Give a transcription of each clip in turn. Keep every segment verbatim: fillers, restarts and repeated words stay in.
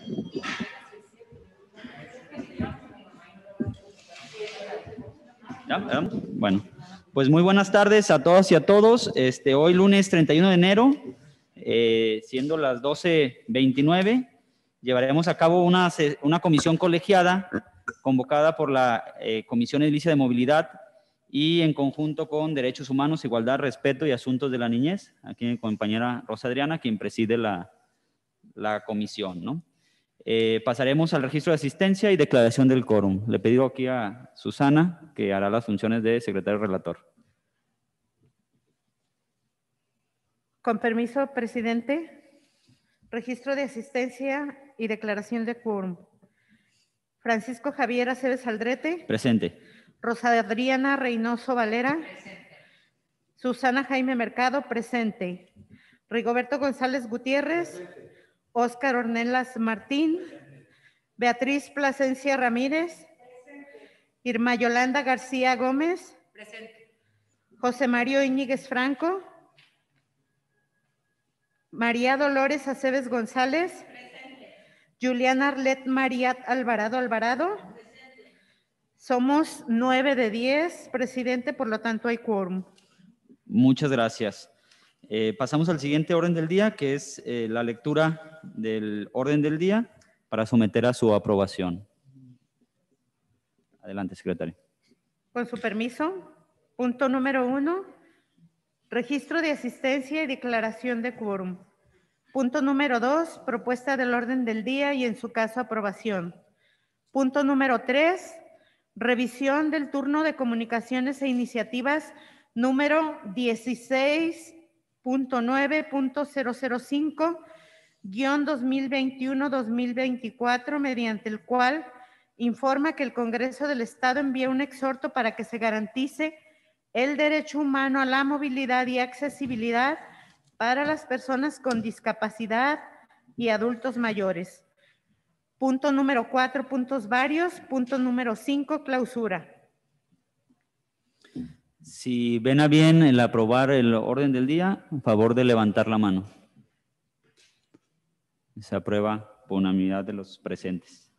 ¿Ya? ¿Ya? Bueno, pues muy buenas tardes a todas y a todos. Este, hoy lunes treinta y uno de enero, eh, siendo las doce veintinueve, llevaremos a cabo una, una comisión colegiada convocada por la eh, Comisión Edilicia de Movilidad y en conjunto con Derechos Humanos, Igualdad, Respeto y Asuntos de la Niñez. Aquí mi compañera Rosa Adriana, quien preside la, la comisión, ¿no? Eh, pasaremos al registro de asistencia y declaración del quórum. Le pido aquí a Susana, que hará las funciones de secretario relator. Con permiso, presidente. Registro de asistencia y declaración de quórum. Francisco Javier Aceves Aldrete. Presente. Rosa Adriana Reynoso Valera. Presente. Susana Jaime Mercado. Presente. Rigoberto González Gutiérrez. Presente. Óscar Ornelas Martín. Beatriz Plasencia Ramírez. Presente. Irma Yolanda García Gómez. Presente. José Mario Íñiguez Franco. María Dolores Aceves González. Presente. Juliana Arlet Mariat Alvarado Alvarado. Presente. Somos nueve de diez, presidente, por lo tanto hay quórum. Muchas gracias. Eh, pasamos al siguiente orden del día, que es eh, la lectura del orden del día para someter a su aprobación. Adelante, secretario. Con su permiso, punto número uno, registro de asistencia y declaración de quórum. Punto número dos, propuesta del orden del día y en su caso aprobación. Punto número tres, revisión del turno de comunicaciones e iniciativas número dieciséis punto nueve punto cero cero cinco guión dos mil veintiuno dos mil veinticuatro, mediante el cual informa que el Congreso del Estado envía un exhorto para que se garantice el derecho humano a la movilidad y accesibilidad para las personas con discapacidad y adultos mayores. Punto número cuatro, puntos varios. Punto número cinco, clausura. Si ven a bien el aprobar el orden del día, a favor de levantar la mano. Se aprueba por unanimidad de los presentes.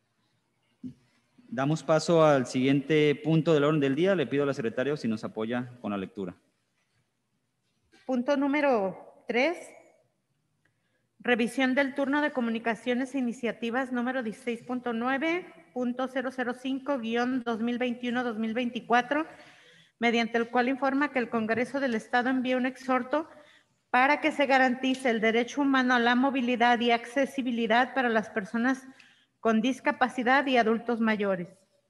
Damos paso al siguiente punto del orden del día. Le pido a la secretaria si nos apoya con la lectura. Punto número tres. Revisión del turno de comunicaciones e iniciativas número dieciséis punto nueve punto cero cero cinco guión dos mil veintiuno dos mil veinticuatro, mediante el cual informa que el Congreso del Estado envía un exhorto para que se garantice el derecho humano a la movilidad y accesibilidad para las personas con discapacidad y adultos mayores.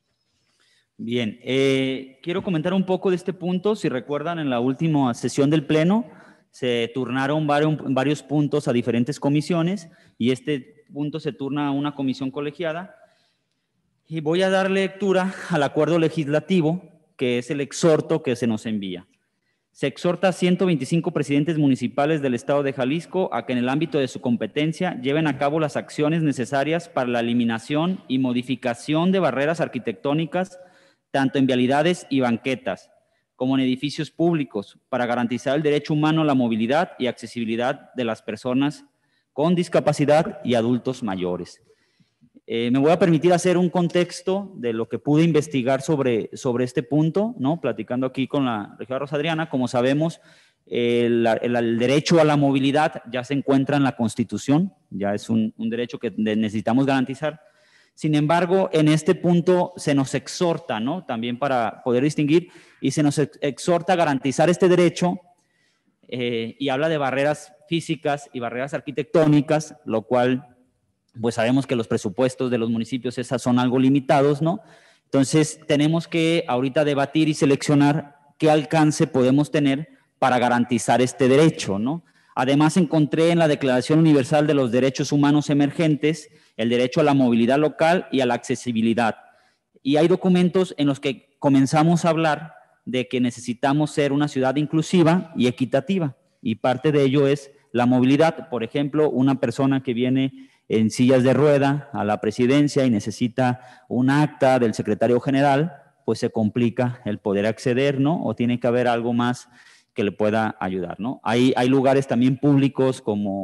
Bien, eh, quiero comentar un poco de este punto. Si recuerdan, en la última sesión del Pleno se turnaron varios, varios puntos a diferentes comisiones y este punto se turna a una comisión colegiada. Y voy a dar lectura al acuerdo legislativo, que es el exhorto que se nos envía. Se exhorta a ciento veinticinco presidentes municipales del Estado de Jalisco a que en el ámbito de su competencia lleven a cabo las acciones necesarias para la eliminación y modificación de barreras arquitectónicas, tanto en vialidades y banquetas, como en edificios públicos, para garantizar el derecho humano a la movilidad y accesibilidad de las personas con discapacidad y adultos mayores. Eh, me voy a permitir hacer un contexto de lo que pude investigar sobre, sobre este punto, ¿no? Platicando aquí con la regidora Rosa Adriana. Como sabemos, el, el, el derecho a la movilidad ya se encuentra en la Constitución, ya es un, un derecho que necesitamos garantizar. Sin embargo, en este punto se nos exhorta, ¿no? También para poder distinguir, y se nos exhorta a garantizar este derecho eh, y habla de barreras físicas y barreras arquitectónicas, lo cual pues sabemos que los presupuestos de los municipios esas son algo limitados, ¿no? Entonces tenemos que ahorita debatir y seleccionar qué alcance podemos tener para garantizar este derecho, ¿no? Además encontré en la Declaración Universal de los Derechos Humanos Emergentes el derecho a la movilidad local y a la accesibilidad. Y hay documentos en los que comenzamos a hablar de que necesitamos ser una ciudad inclusiva y equitativa, y parte de ello es la movilidad. Por ejemplo, una persona que viene en sillas de rueda a la presidencia y necesita un acta del secretario general, pues se complica el poder acceder, ¿no? O tiene que haber algo más que le pueda ayudar, ¿no? Hay, hay lugares también públicos como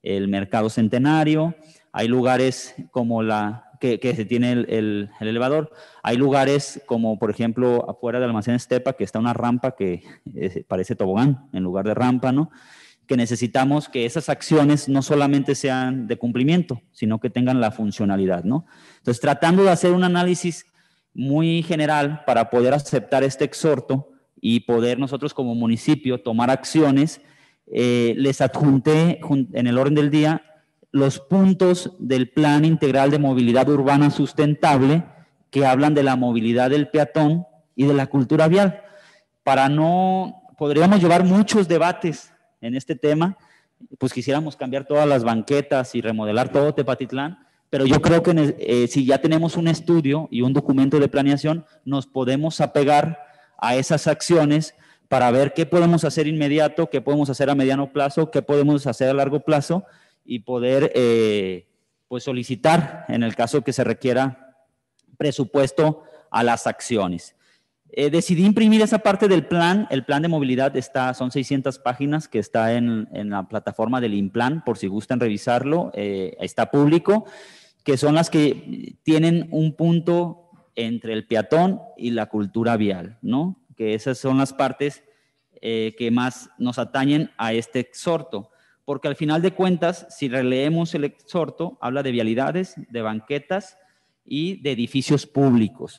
el Mercado Centenario, hay lugares como la... Que, que se tiene el, el, el elevador. Hay lugares como, por ejemplo, afuera del almacén Estepa, que está una rampa que eh, parece tobogán en lugar de rampa, ¿no? Que necesitamos que esas acciones no solamente sean de cumplimiento, sino que tengan la funcionalidad, ¿no? Entonces, tratando de hacer un análisis muy general para poder aceptar este exhorto y poder nosotros como municipio tomar acciones, eh, les adjunté en el orden del día los puntos del Plan Integral de Movilidad Urbana Sustentable que hablan de la movilidad del peatón y de la cultura vial. Para no, podríamos llevar muchos debates en este tema, pues quisiéramos cambiar todas las banquetas y remodelar todo Tepatitlán, pero yo creo que eh, si ya tenemos un estudio y un documento de planeación, nos podemos apegar a esas acciones para ver qué podemos hacer inmediato, qué podemos hacer a mediano plazo, qué podemos hacer a largo plazo, y poder eh, pues solicitar, en el caso que se requiera, presupuesto a las acciones. Eh, decidí imprimir esa parte del plan. El plan de movilidad está, son seiscientas páginas que está en, en la plataforma del INPLAN, por si gustan revisarlo, eh, está público, que son las que tienen un punto entre el peatón y la cultura vial, ¿no? Que esas son las partes eh, que más nos atañen a este exhorto. Porque al final de cuentas, si releemos el exhorto, habla de vialidades, de banquetas y de edificios públicos.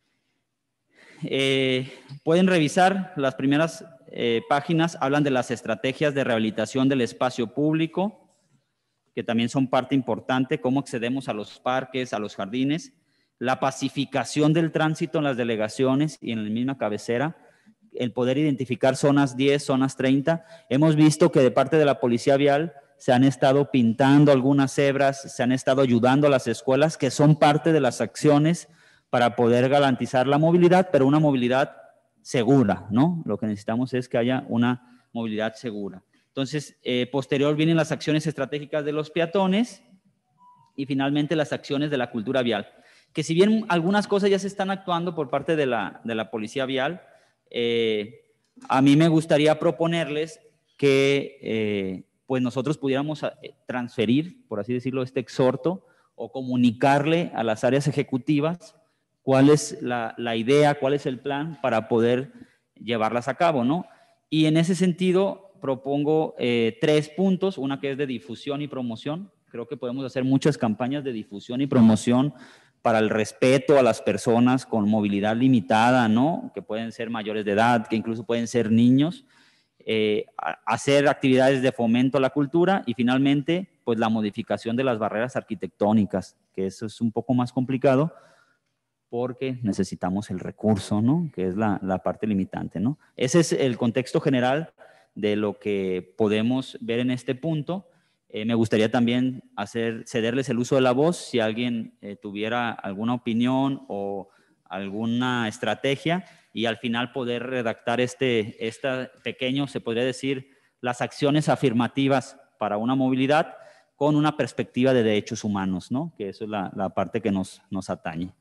Eh, pueden revisar las primeras eh, páginas, hablan de las estrategias de rehabilitación del espacio público, que también son parte importante, cómo accedemos a los parques, a los jardines, la pacificación del tránsito en las delegaciones y en la misma cabecera, el poder identificar zonas diez, zonas treinta. Hemos visto que de parte de la Policía Vial se han estado pintando algunas cebras, se han estado ayudando a las escuelas, que son parte de las acciones para poder garantizar la movilidad, pero una movilidad segura, ¿no? Lo que necesitamos es que haya una movilidad segura. Entonces, eh, posterior vienen las acciones estratégicas de los peatones y finalmente las acciones de la cultura vial, que si bien algunas cosas ya se están actuando por parte de la, de la Policía Vial, Eh, a mí me gustaría proponerles que eh, pues nosotros pudiéramos transferir, por así decirlo, este exhorto o comunicarle a las áreas ejecutivas cuál es la, la idea, cuál es el plan para poder llevarlas a cabo, ¿no? Y en ese sentido propongo eh, tres puntos, una que es de difusión y promoción. Creo que podemos hacer muchas campañas de difusión y promoción para el respeto a las personas con movilidad limitada, ¿no? Que pueden ser mayores de edad, que incluso pueden ser niños, eh, hacer actividades de fomento a la cultura y finalmente, pues la modificación de las barreras arquitectónicas, que eso es un poco más complicado porque necesitamos el recurso, ¿no? Que es la, la parte limitante, ¿no? Ese es el contexto general de lo que podemos ver en este punto. Eh, me gustaría también hacer, cederles el uso de la voz si alguien eh, tuviera alguna opinión o alguna estrategia y al final poder redactar este, este pequeño, se podría decir, las acciones afirmativas para una movilidad con una perspectiva de derechos humanos, ¿no? Que eso es la, la parte que nos, nos atañe.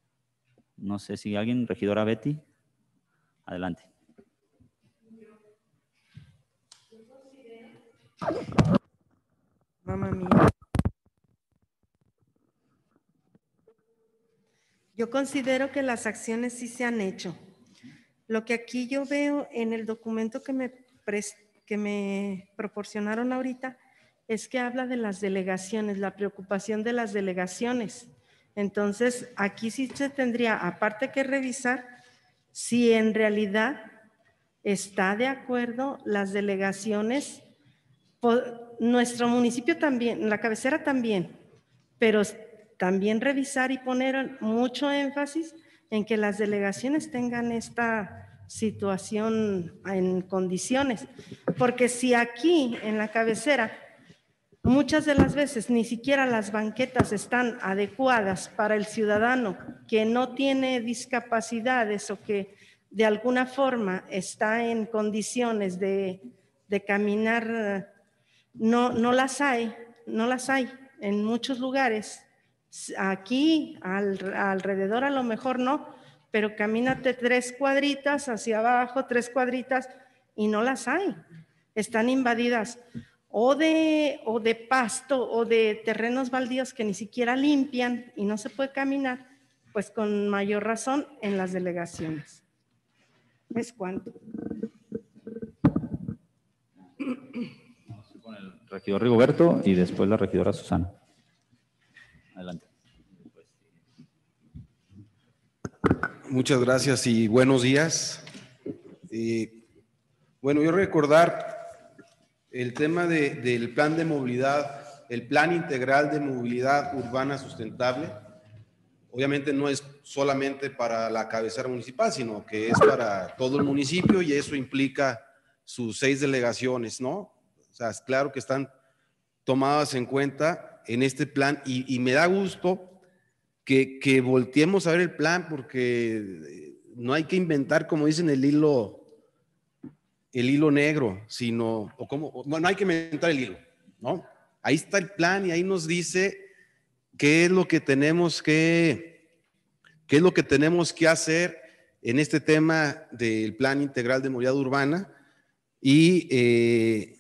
No sé si alguien, regidora Betty, adelante. Mamá mía. Yo considero que las acciones sí se han hecho. Lo que aquí yo veo en el documento que me, que me proporcionaron ahorita es que habla de las delegaciones, la preocupación de las delegaciones. Entonces, aquí sí se tendría, aparte que revisar, si en realidad está de acuerdo las delegaciones. Nuestro municipio también, la cabecera también, pero también revisar y poner mucho énfasis en que las delegaciones tengan esta situación en condiciones, porque si aquí en la cabecera muchas de las veces ni siquiera las banquetas están adecuadas para el ciudadano que no tiene discapacidades o que de alguna forma está en condiciones de, de caminar, no, no las hay, no las hay en muchos lugares. Aquí al, alrededor a lo mejor no, pero camínate tres cuadritas hacia abajo, tres cuadritas y no las hay, están invadidas o de, o de pasto o de terrenos baldíos que ni siquiera limpian y no se puede caminar, pues con mayor razón en las delegaciones. ¿Es cuánto? Con el regidor Rigoberto y después la regidora Susana. Adelante. Muchas gracias y buenos días. Eh, bueno, yo recordar el tema de, del plan de movilidad, el plan integral de movilidad urbana sustentable. Obviamente no es solamente para la cabecera municipal, sino que es para todo el municipio y eso implica sus seis delegaciones, ¿no? O sea, es claro que están tomadas en cuenta en este plan y, y me da gusto que, que volteemos a ver el plan porque no hay que inventar, como dicen, el hilo, el hilo negro, sino, o como, bueno, no hay que inventar el hilo, ¿no? Ahí está el plan y ahí nos dice qué es lo que tenemos que, qué es lo que tenemos que hacer en este tema del plan integral de movilidad urbana y, eh,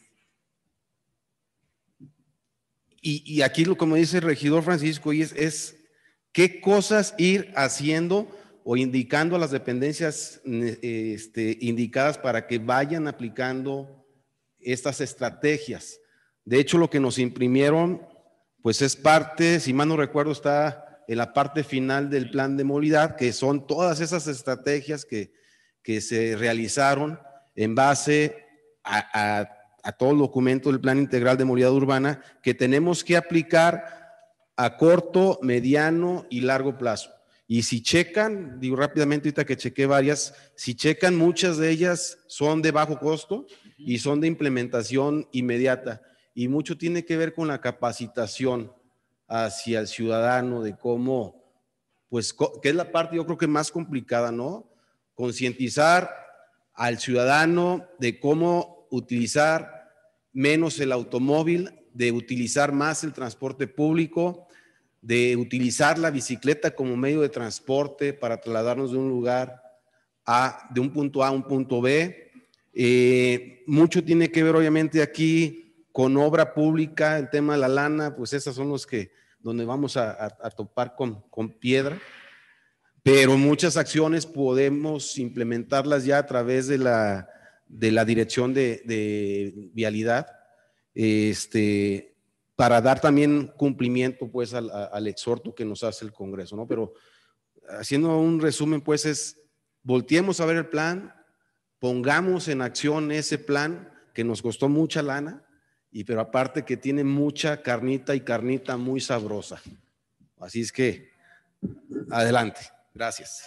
y, y aquí, lo, como dice el regidor Francisco, es, es qué cosas ir haciendo o indicando a las dependencias este, indicadas para que vayan aplicando estas estrategias. De hecho, lo que nos imprimieron, pues es parte, si mal no recuerdo, está en la parte final del plan de movilidad, que son todas esas estrategias que, que se realizaron en base a, a, a todo el documento del Plan Integral de Movilidad Urbana que tenemos que aplicar a corto, mediano y largo plazo. Y si checan, digo rápidamente ahorita que chequé varias, si checan muchas de ellas son de bajo costo y son de implementación inmediata. Y mucho tiene que ver con la capacitación hacia el ciudadano de cómo, pues, que es la parte yo creo que más complicada, ¿no? Concientizar al ciudadano de cómo utilizar menos el automóvil, de utilizar más el transporte público, de utilizar la bicicleta como medio de transporte para trasladarnos de un lugar a, de un punto A a un punto B. Eh, mucho tiene que ver obviamente aquí con obra pública, el tema de la lana, pues esas son los que, donde vamos a, a, a topar con, con piedra, pero muchas acciones podemos implementarlas ya a través de la, de la dirección de, de vialidad, este, para dar también cumplimiento pues al, al exhorto que nos hace el Congreso, ¿no? Pero haciendo un resumen pues es, volteemos a ver el plan, pongamos en acción ese plan que nos costó mucha lana, y pero aparte que tiene mucha carnita y carnita muy sabrosa. Así es que, adelante. Gracias.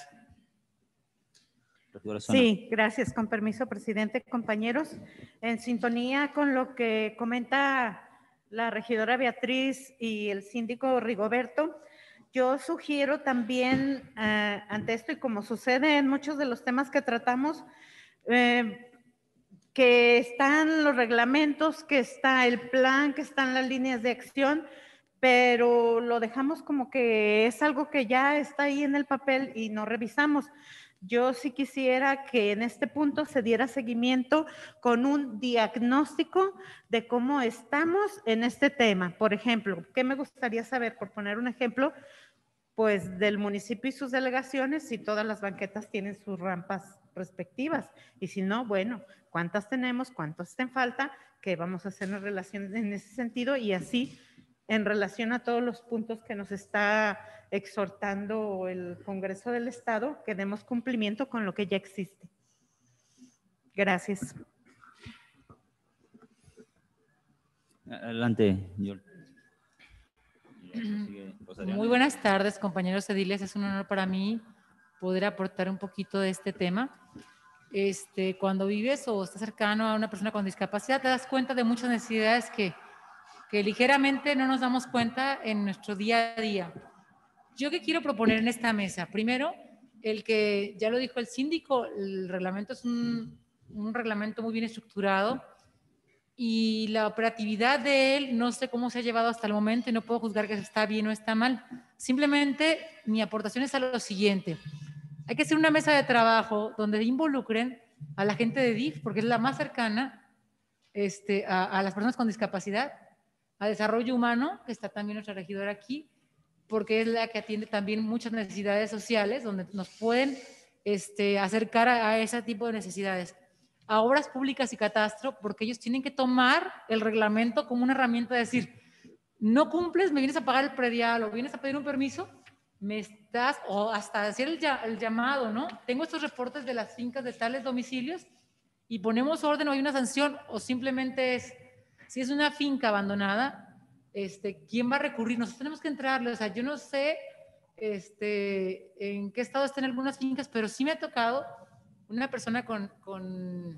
Sí, gracias. Con permiso, presidente, compañeros. En sintonía con lo que comenta la regidora Beatriz y el síndico Rigoberto, yo sugiero también eh, ante esto, y como sucede en muchos de los temas que tratamos, eh, que están los reglamentos, que está el plan, que están las líneas de acción, pero lo dejamos como que es algo que ya está ahí en el papel y no revisamos. Yo sí quisiera que en este punto se diera seguimiento con un diagnóstico de cómo estamos en este tema. Por ejemplo, ¿qué me gustaría saber? Por poner un ejemplo, pues del municipio y sus delegaciones, si todas las banquetas tienen sus rampas respectivas, y si no, bueno, ¿cuántas tenemos? ¿Cuántas hacen falta? ¿Qué vamos a hacer en relación en ese sentido? Y así, en relación a todos los puntos que nos está exhortando el Congreso del Estado, que demos cumplimiento con lo que ya existe. Gracias. Adelante, Yol. Muy buenas tardes, compañeros ediles. Es un honor para mí poder aportar un poquito de este tema. Este, cuando vives o estás cercano a una persona con discapacidad, te das cuenta de muchas necesidades que, que ligeramente no nos damos cuenta en nuestro día a día. Yo qué quiero proponer en esta mesa. Primero, el que, ya lo dijo el síndico, el reglamento es un, un reglamento muy bien estructurado, y la operatividad de él no sé cómo se ha llevado hasta el momento y no puedo juzgar que está bien o está mal. Simplemente mi aportación es a lo siguiente. Hay que hacer una mesa de trabajo donde involucren a la gente de D I F, porque es la más cercana, este, a, a las personas con discapacidad, a desarrollo humano, que está también nuestra regidora aquí, porque es la que atiende también muchas necesidades sociales, donde nos pueden este, acercar a, a ese tipo de necesidades. A obras públicas y catastro, porque ellos tienen que tomar el reglamento como una herramienta de decir, no cumples, me vienes a pagar el predial o vienes a pedir un permiso, me estás, o hasta hacer el, el llamado, ¿no? Tengo estos reportes de las fincas de tales domicilios y ponemos orden o hay una sanción, o simplemente es, si es una finca abandonada, este, ¿quién va a recurrir? Nosotros tenemos que entrarle, o sea, yo no sé este, en qué estado están algunas fincas, pero sí me ha tocado una persona con, con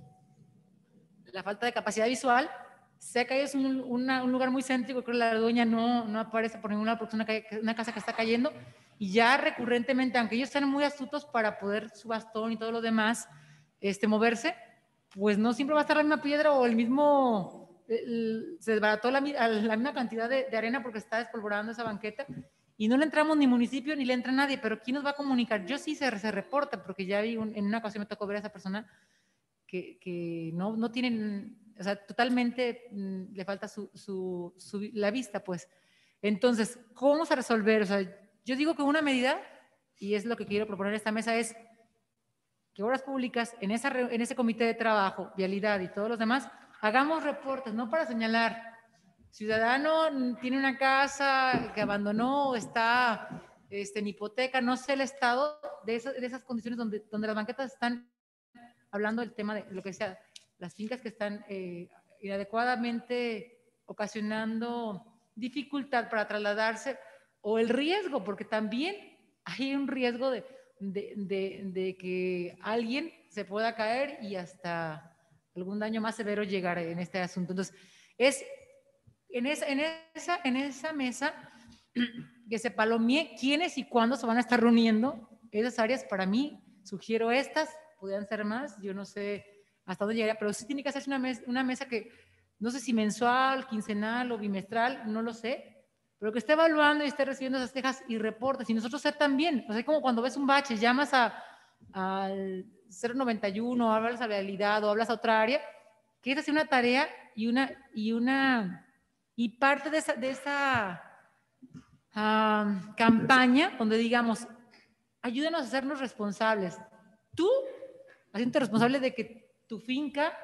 la falta de capacidad visual, sé que es un, una, un lugar muy céntrico, creo que la dueña no, no aparece por ningún lado porque es una, calle, una casa que está cayendo, y ya recurrentemente, aunque ellos están muy astutos para poder su bastón y todo lo demás, este, moverse, pues no siempre va a estar la misma piedra o el mismo, el, se desbarató la, la misma cantidad de, de arena porque está despolvorando esa banqueta, y no le entramos ni municipio ni le entra nadie, pero ¿quién nos va a comunicar? Yo sí se, se reporta, porque ya vi un, en una ocasión me tocó ver a esa persona que, que no, no tienen, o sea, totalmente mmm, le falta su, su, su, la vista, pues. Entonces, ¿cómo vamos a resolver? O sea, yo digo que una medida, y es lo que quiero proponer en esta mesa, es que obras públicas, en, esa, en ese comité de trabajo, vialidad y todos los demás, hagamos reportes, no para señalar, ciudadano tiene una casa que abandonó o está este, en hipoteca, no sé el estado de, esa, de esas condiciones donde, donde las banquetas están hablando del tema de lo que sea, las fincas que están eh, inadecuadamente ocasionando dificultad para trasladarse o el riesgo, porque también hay un riesgo de, de, de, de que alguien se pueda caer y hasta algún daño más severo llegar en este asunto. Entonces, es en esa, en esa, en esa mesa que se palomee quiénes y cuándo se van a estar reuniendo esas áreas. Para mí, sugiero estas, podrían ser más, yo no sé hasta dónde llegaría, pero sí tiene que hacerse una mesa, una mesa que, no sé si mensual, quincenal o bimestral, no lo sé, pero que esté evaluando y esté recibiendo esas quejas y reportes, y nosotros ser también, o sea, como cuando ves un bache, llamas a, al cero noventa y uno, hablas a realidad o hablas a otra área, que es hacer una tarea y una, y una, y parte de esa, de esa uh, campaña donde digamos, ayúdenos a hacernos responsables. Tú, haciéndote responsable de que tu finca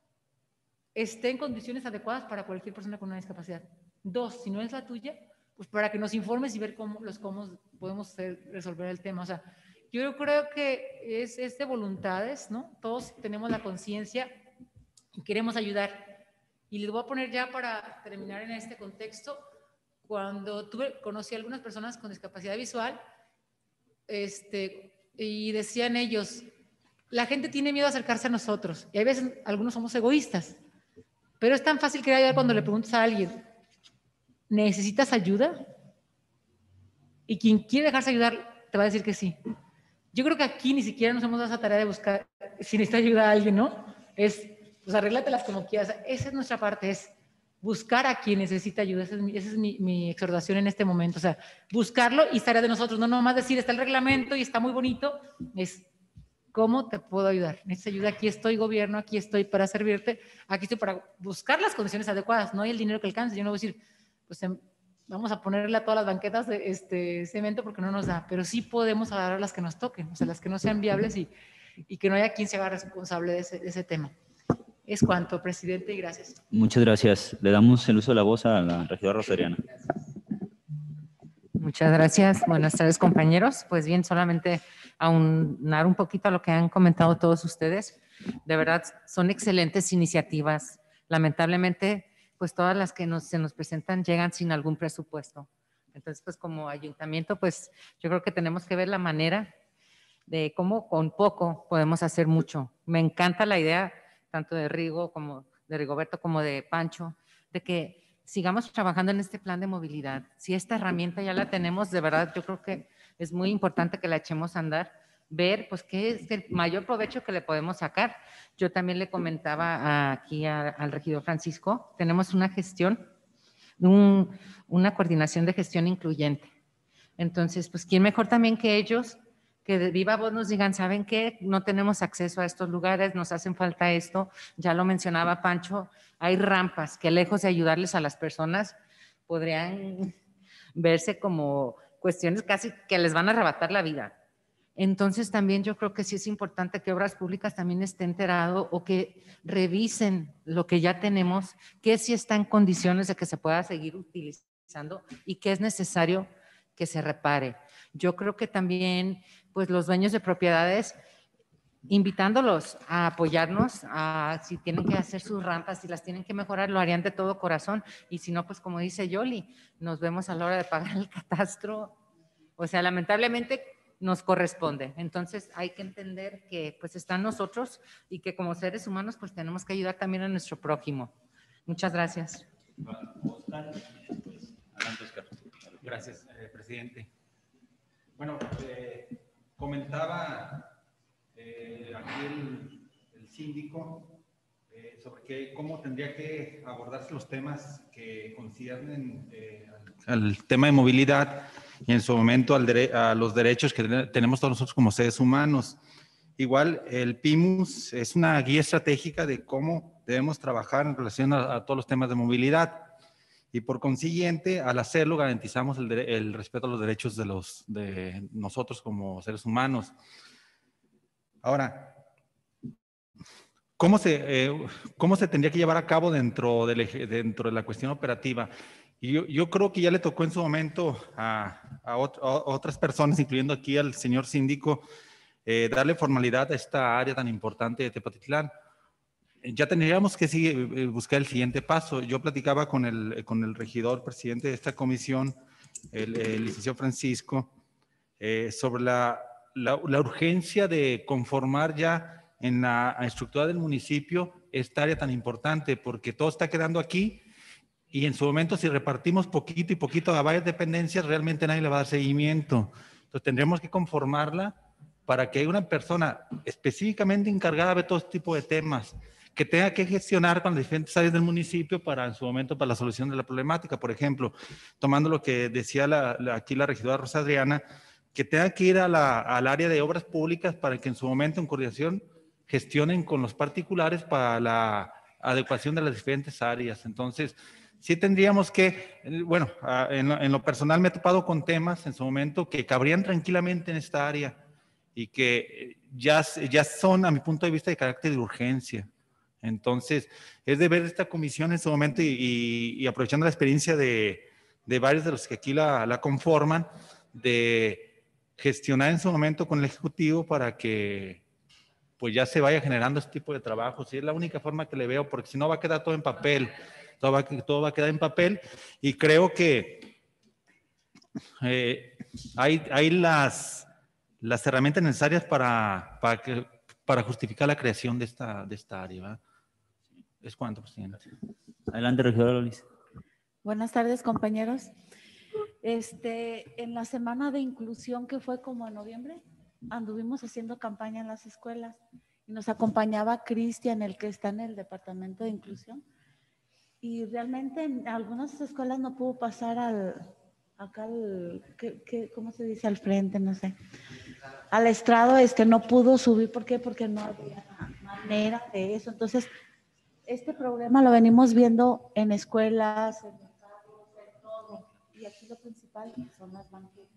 esté en condiciones adecuadas para cualquier persona con una discapacidad. Dos, si no es la tuya, pues para que nos informes y ver cómo, los, cómo podemos hacer, resolver el tema. O sea, yo creo que es, es de voluntades, ¿no? Todos tenemos la conciencia y queremos ayudar. Y les voy a poner ya para terminar en este contexto, cuando tuve, conocí a algunas personas con discapacidad visual, este, y decían ellos, la gente tiene miedo a acercarse a nosotros, y hay veces algunos somos egoístas, pero es tan fácil querer ayudar cuando le preguntas a alguien, ¿necesitas ayuda? Y quien quiere dejarse ayudar te va a decir que sí. Yo creo que aquí ni siquiera nos hemos dado esa tarea de buscar si necesita ayuda a alguien, ¿no? Es, pues arréglatelas como quieras. Esa es nuestra parte, es buscar a quien necesita ayuda. Esa es, mi, esa es mi, mi exhortación en este momento. O sea, buscarlo y tarea de nosotros, no nomás decir, está el reglamento y está muy bonito, es ¿cómo te puedo ayudar? ¿Necesitas ayuda? Aquí estoy, gobierno, aquí estoy para servirte, aquí estoy para buscar las condiciones adecuadas, no hay el dinero que alcance. Yo no voy a decir, pues vamos a ponerle a todas las banquetas de este cemento porque no nos da, pero sí podemos agarrar las que nos toquen, o sea, las que no sean viables y, y que no haya quien se haga responsable de ese, de ese tema. Es cuanto, presidente, y gracias. Muchas gracias. Le damos el uso de la voz a la regidora Rosariana. Muchas gracias. Buenas tardes, compañeros. Pues bien, solamente aunar un poquito a lo que han comentado todos ustedes. De verdad, son excelentes iniciativas. Lamentablemente, pues todas las que nos, se nos presentan llegan sin algún presupuesto. Entonces, pues como ayuntamiento, pues yo creo que tenemos que ver la manera de cómo con poco podemos hacer mucho. Me encanta la idea, tanto de Rigo como de Rigoberto como de Pancho, de que sigamos trabajando en este plan de movilidad. Si esta herramienta ya la tenemos, de verdad, yo creo que es muy importante que la echemos a andar, ver pues qué es el mayor provecho que le podemos sacar. Yo también le comentaba aquí a, al regidor Francisco, tenemos una gestión, un, una coordinación de gestión incluyente. Entonces, pues quién mejor también que ellos, que de viva voz nos digan, ¿saben qué? No tenemos acceso a estos lugares, nos hacen falta esto. Ya lo mencionaba Pancho, hay rampas que lejos de ayudarles a las personas, podrían verse como cuestiones casi que les van a arrebatar la vida. Entonces también yo creo que sí es importante que Obras Públicas también esté enterado o que revisen lo que ya tenemos, que sí está en condiciones de que se pueda seguir utilizando y que es necesario que se repare. Yo creo que también pues los dueños de propiedades, invitándolos a apoyarnos, a si tienen que hacer sus rampas, si las tienen que mejorar, lo harían de todo corazón. Y si no, pues como dice Yoli, nos vemos a la hora de pagar el catastro. O sea, lamentablemente nos corresponde. Entonces hay que entender que pues están nosotros y que como seres humanos pues tenemos que ayudar también a nuestro prójimo. Muchas gracias. Gracias, eh, presidente. Bueno, eh, comentaba eh, aquí el, el síndico eh, sobre que, cómo tendría que abordarse los temas que conciernen eh, al, al tema de movilidad y en su momento al dere a los derechos que tenemos todos nosotros como seres humanos. Igual el P I M U S es una guía estratégica de cómo debemos trabajar en relación a, a todos los temas de movilidad. Y por consiguiente, al hacerlo, garantizamos el, el respeto a los derechos de, los, de nosotros como seres humanos. Ahora, ¿cómo se, eh, ¿cómo se tendría que llevar a cabo dentro, del, dentro de la cuestión operativa? Y yo, yo creo que ya le tocó en su momento a, a, ot, a otras personas, incluyendo aquí al señor síndico, eh, darle formalidad a esta área tan importante de Tepatitlán. Ya tendríamos que seguir, buscar el siguiente paso. Yo platicaba con el, con el regidor, presidente de esta comisión, el, el licenciado Francisco, eh, sobre la, la, la urgencia de conformar ya en la estructura del municipio esta área tan importante, porque todo está quedando aquí y en su momento si repartimos poquito y poquito a varias dependencias, realmente nadie le va a dar seguimiento. Entonces tendremos que conformarla para que haya una persona específicamente encargada de todo este tipo de temas, que tenga que gestionar con las diferentes áreas del municipio para en su momento para la solución de la problemática. Por ejemplo, tomando lo que decía la, la, aquí la regidora Rosa Adriana, que tenga que ir a la, al área de obras públicas para que en su momento en coordinación gestionen con los particulares para la adecuación de las diferentes áreas. Entonces, sí tendríamos que, bueno, en lo, en lo personal me he topado con temas en su momento que cabrían tranquilamente en esta área y que ya, ya son, a mi punto de vista, de carácter de urgencia. Entonces, es de ver esta comisión en su momento y, y, y aprovechando la experiencia de, de varios de los que aquí la, la conforman, de gestionar en su momento con el Ejecutivo para que pues ya se vaya generando este tipo de trabajos. Y es la única forma que le veo, porque si no va a quedar todo en papel, todo va, todo va a quedar en papel. Y creo que eh, hay, hay las, las herramientas necesarias para, para, que, para justificar la creación de esta, de esta área, ¿verdad? Es cuanto, presidente. Adelante, regidora Lolis. Buenas tardes, compañeros. Este, en la semana de inclusión que fue como en noviembre, anduvimos haciendo campaña en las escuelas y nos acompañaba Cristian, el que está en el departamento de inclusión. Y realmente en algunas escuelas no pudo pasar al, acá al, ¿qué, qué, ¿cómo se dice? Al frente, no sé. Al estrado, este, no pudo subir. ¿Por qué? Porque no había manera de eso. Entonces, este problema lo venimos viendo en escuelas, en mercados, en todo. Y aquí lo principal son las banquetas.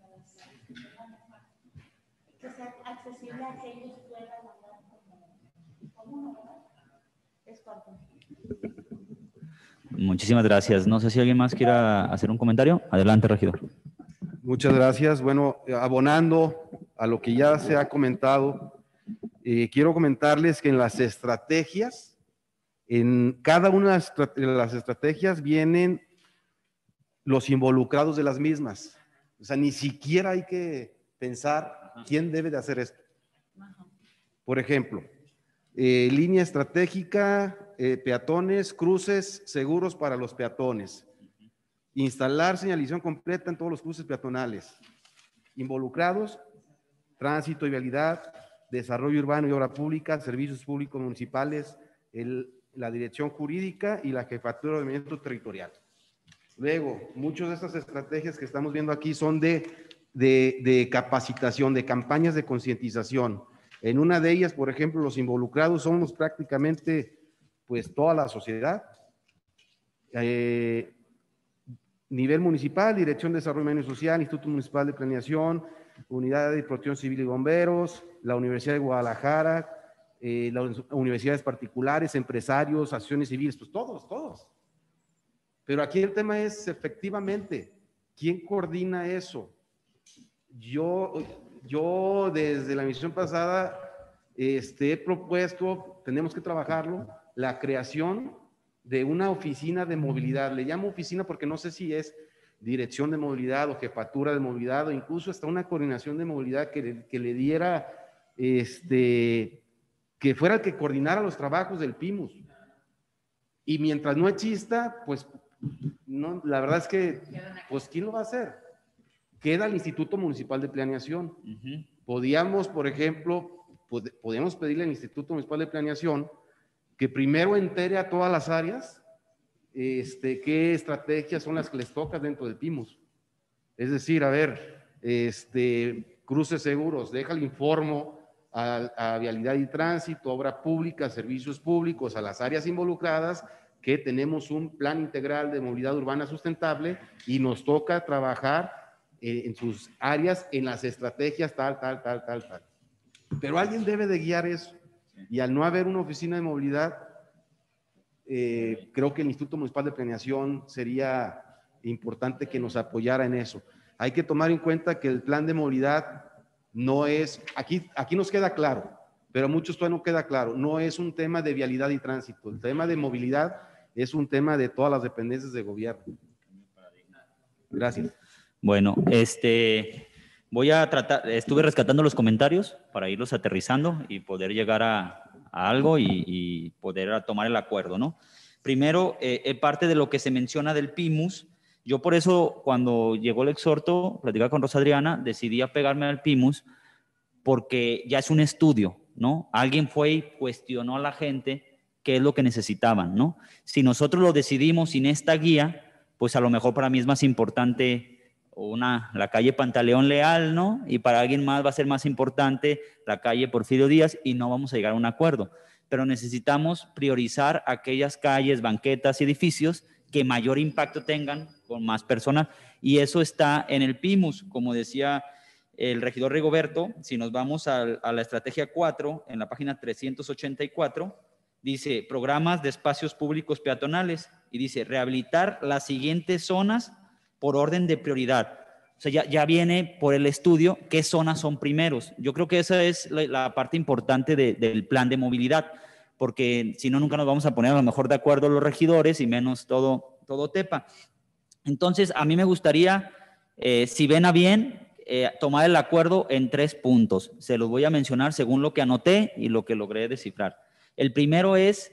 Que sea accesible a que ellos puedan hablar como, como una, ¿verdad? Es cuanto. Muchísimas gracias. No sé si alguien más quiera hacer un comentario. Adelante, regidor. Muchas gracias. Bueno, abonando a lo que ya se ha comentado, eh, quiero comentarles que en las estrategias, en cada una de las estrategias vienen los involucrados de las mismas. O sea, ni siquiera hay que pensar quién debe de hacer esto. Por ejemplo, eh, línea estratégica, eh, peatones, cruces seguros para los peatones. Instalar señalización completa en todos los cruces peatonales. Involucrados, tránsito y vialidad, desarrollo urbano y obra pública, servicios públicos municipales, el, la dirección jurídica y la jefatura de ordenamiento territorial. Luego, muchas de estas estrategias que estamos viendo aquí son de de, de capacitación, de campañas de concientización. En una de ellas, por ejemplo, los involucrados somos prácticamente pues toda la sociedad. Eh, nivel municipal, Dirección de Desarrollo Humano y Social, Instituto Municipal de Planeación, Unidad de Protección Civil y Bomberos, la Universidad de Guadalajara, eh, las universidades particulares, empresarios, asociaciones civiles, pues todos, todos. Pero aquí el tema es efectivamente, ¿quién coordina eso? Yo, yo desde la misión pasada este, he propuesto, tenemos que trabajarlo, la creación de una oficina de movilidad. Le llamo oficina porque no sé si es dirección de movilidad o jefatura de movilidad o incluso hasta una coordinación de movilidad que le, que le diera, este, que fuera el que coordinara los trabajos del PIMUS. Y mientras no exista, pues, no, la verdad es que, pues, ¿quién lo va a hacer? Queda el Instituto Municipal de Planeación. Uh-huh. Podíamos, por ejemplo, pod podíamos pedirle al Instituto Municipal de Planeación que primero entere a todas las áreas este, qué estrategias son las que les toca dentro del PIMUS. Es decir, a ver, este, cruces seguros, déjale informo a, a Vialidad y Tránsito, Obra Pública, Servicios Públicos, a las áreas involucradas, que tenemos un plan integral de movilidad urbana sustentable y nos toca trabajar eh, en sus áreas, en las estrategias tal, tal, tal, tal, tal. Pero alguien debe de guiar eso. Y al no haber una oficina de movilidad, eh, creo que el Instituto Municipal de Planeación sería importante que nos apoyara en eso. Hay que tomar en cuenta que el plan de movilidad no es, aquí, aquí nos queda claro, pero a muchos todavía no queda claro, no es un tema de vialidad y tránsito. El tema de movilidad es un tema de todas las dependencias de gobierno. Gracias. Bueno, este... voy a tratar, estuve rescatando los comentarios para irlos aterrizando y poder llegar a, a algo y, y poder tomar el acuerdo, ¿no? Primero, eh, parte de lo que se menciona del PIMUS, yo por eso cuando llegó el exhorto, platicaba con Rosa Adriana, decidí apegarme al PIMUS porque ya es un estudio, ¿no? Alguien fue y cuestionó a la gente qué es lo que necesitaban, ¿no? Si nosotros lo decidimos sin esta guía, pues a lo mejor para mí es más importante una, la calle Pantaleón Leal, ¿no? Y para alguien más va a ser más importante la calle Porfirio Díaz y no vamos a llegar a un acuerdo. Pero necesitamos priorizar aquellas calles, banquetas y edificios que mayor impacto tengan con más personas y eso está en el PIMUS, como decía el regidor Rigoberto. Si nos vamos a, a la estrategia cuatro, en la página trescientos ochenta y cuatro, dice programas de espacios públicos peatonales y dice rehabilitar las siguientes zonas por orden de prioridad. O sea, ya, ya viene por el estudio qué zonas son primeros. Yo creo que esa es la, la parte importante de, del plan de movilidad, porque si no, nunca nos vamos a poner a lo mejor de acuerdo los regidores y menos todo, todo Tepa. Entonces, a mí me gustaría, eh, si ven a bien, eh, tomar el acuerdo en tres puntos. Se los voy a mencionar según lo que anoté y lo que logré descifrar. El primero es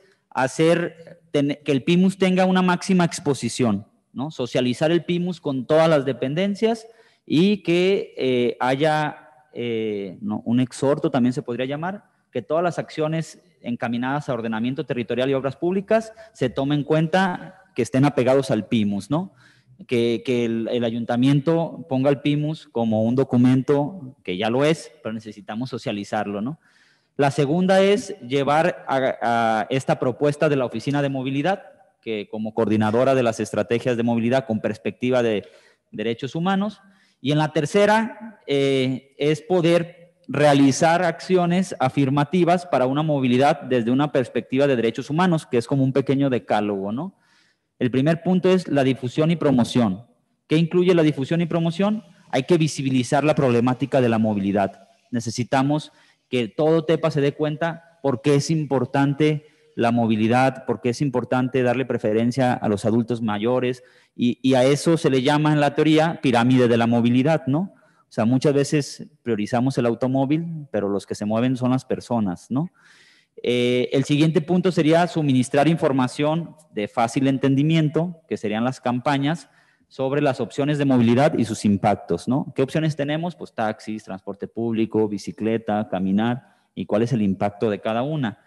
hacer ten, que el PIMUS tenga una máxima exposición, ¿no? Socializar el PIMUS con todas las dependencias y que eh, haya eh, no, un exhorto, también se podría llamar, que todas las acciones encaminadas a ordenamiento territorial y obras públicas se tomen en cuenta que estén apegados al PIMUS, ¿no? Que, que el, el ayuntamiento ponga el PIMUS como un documento que ya lo es, pero necesitamos socializarlo, ¿no? La segunda es llevar a, a esta propuesta de la Oficina de Movilidad, que como coordinadora de las estrategias de movilidad con perspectiva de derechos humanos. Y en la tercera eh, es poder realizar acciones afirmativas para una movilidad desde una perspectiva de derechos humanos, que es como un pequeño decálogo, ¿no? El primer punto es la difusión y promoción. ¿Qué incluye la difusión y promoción? Hay que visibilizar la problemática de la movilidad. Necesitamos que todo Tepa se dé cuenta por qué es importante la movilidad, por qué es importante darle preferencia a los adultos mayores y, y a eso se le llama en la teoría pirámide de la movilidad, ¿no? O sea, muchas veces priorizamos el automóvil, pero los que se mueven son las personas, ¿no? Eh, el siguiente punto sería suministrar información de fácil entendimiento, que serían las campañas, sobre las opciones de movilidad y sus impactos, ¿no? ¿Qué opciones tenemos? Pues taxis, transporte público, bicicleta, caminar, y cuál es el impacto de cada una.